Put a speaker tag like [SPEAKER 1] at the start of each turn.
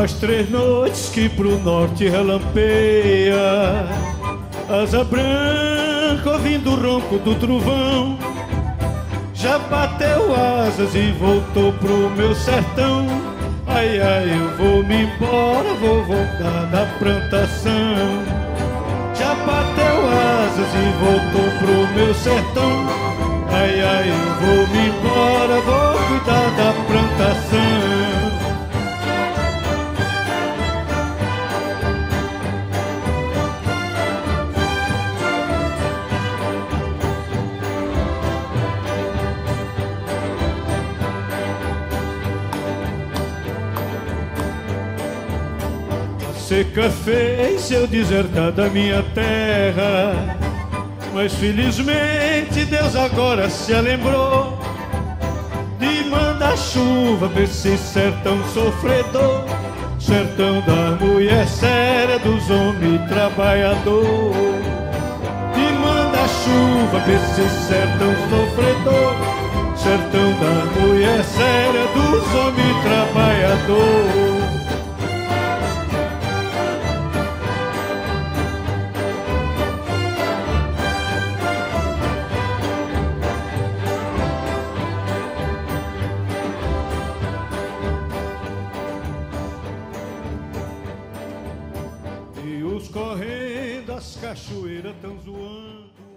[SPEAKER 1] Faz 3 noites que pro norte relampeia, asa branca ouvindo o ronco do trovão. Já bateu asas e voltou pro meu sertão. Ai, ai, eu vou me embora, vou voltar da plantação. Já bateu asas e voltou pro meu sertão. Ai, ai, eu vou me embora, vou cuidar da plantação. Seca fez eu desertar da minha terra, mas felizmente Deus agora se lembrou de mandar chuva pra esse sertão sofredor, sertão da mulher séria, dos homens trabalhador. De mandar chuva pra esse sertão sofredor, sertão da mulher séria, dos homens trabalhador. E os correndo, as cachoeiras tão zoando.